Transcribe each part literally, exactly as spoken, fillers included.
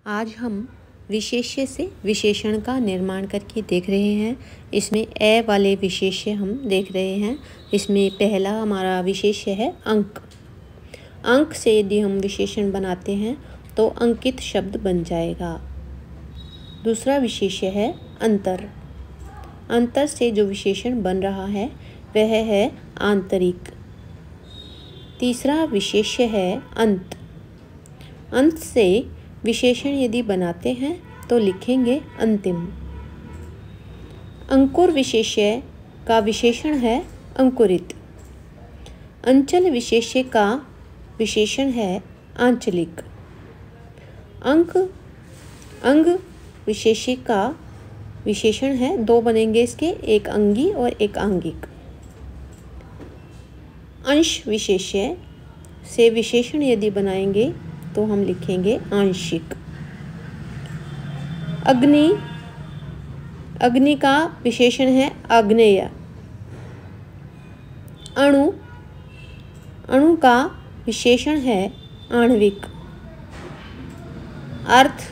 आज हम विशेष्य से विशेषण का निर्माण करके देख रहे हैं। इसमें ए वाले विशेष्य हम देख रहे हैं। इसमें पहला हमारा विशेष्य है अंक। अंक से यदि हम विशेषण बनाते हैं तो अंकित शब्द बन जाएगा। दूसरा विशेष्य है अंतर। अंतर से जो विशेषण बन रहा है वह है आंतरिक। तीसरा विशेष्य है अंत। अंत से विशेषण यदि बनाते हैं तो लिखेंगे अंतिम। अंकुर विशेष्य का विशेषण है अंकुरित। अंचल विशेष्य का विशेषण है आंचलिक। अंक अंग विशेष्य का विशेषण है, दो बनेंगे इसके, एक अंगी और एक आंगिक। अंश विशेष्य से विशेषण यदि बनाएंगे तो हम लिखेंगे आंशिक। अग्नि अग्नि का विशेषण है आग्नेय। अणु अणु का विशेषण है आणविक। अर्थ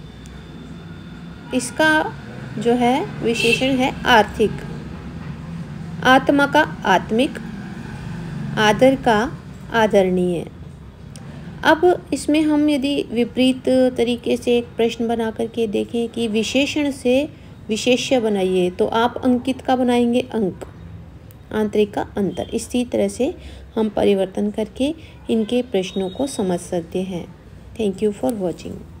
इसका जो है विशेषण है आर्थिक। आत्मा का आत्मिक। आदर का आदरणीय। अब इसमें हम यदि विपरीत तरीके से एक प्रश्न बना करके देखें कि विशेषण से विशेष्य बनाइए, तो आप अंकित का बनाएंगे अंक, आंतरिक का अंतर। इसी तरह से हम परिवर्तन करके इनके प्रश्नों को समझ सकते हैं। Thank you for watching.